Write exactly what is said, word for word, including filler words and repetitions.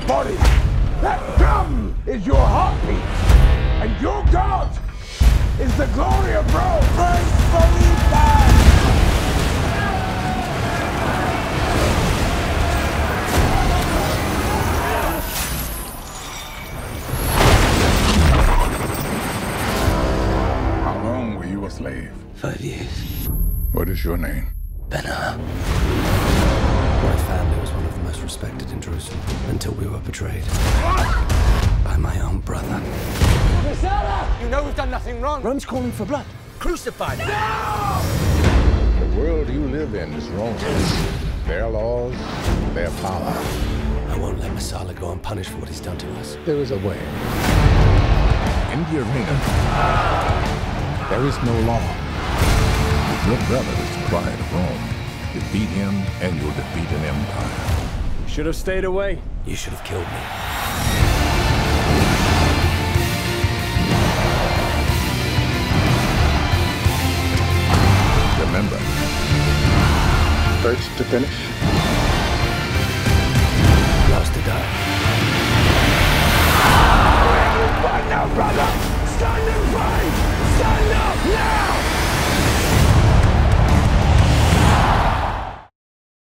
body. That drum is your heartbeat. And your God is the glory of Rome. Gracefully bound. How long were you a slave? Five years. What is your name? Ben-Hur. My family was one of the most respected in Jerusalem until we were betrayed by my own brother. You know we've done nothing wrong. Rome's calling for blood. Crucify them. The world you live in is Rome. Their laws, their power. I won't let Messala go unpunished for what he's done to us. There is a way. In the arena, there is no law. Your brother is the pride of Rome. Defeat him, and you'll defeat an empire. You should have stayed away. You should have killed me. Remember, first to finish, Last to die.